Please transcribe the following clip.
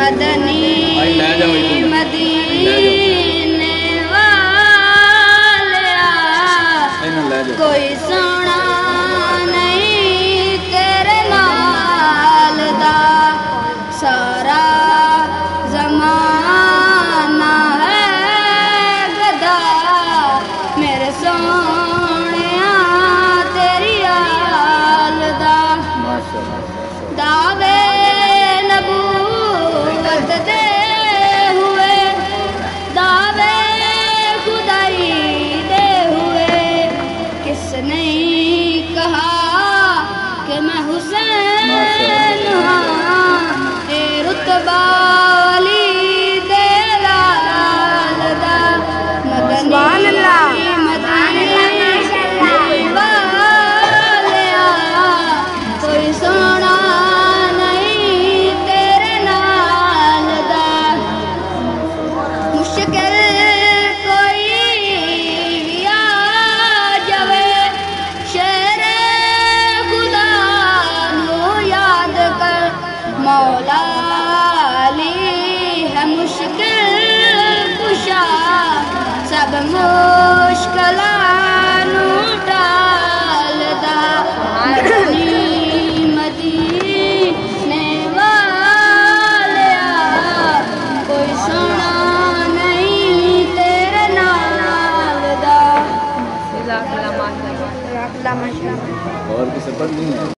मदनी मदीने वालिया कोई सोना नहीं तेरे नाल दा सारा ज़माना है गदा मेरे सोनिया तेरी आल दा दावे नबूवत दे हुए दावे खुदाई दे हुए किसने कहा कि मैं हुसैन हाँ ए रुतबा वाली दे लाल दा मदनी वालिया कोई सोना नहीं तेरे नाल दा मुश्किल कोई भी आ जावे शेरे खुदा नू याद कर मौला अली है मुश्किल कुशा सब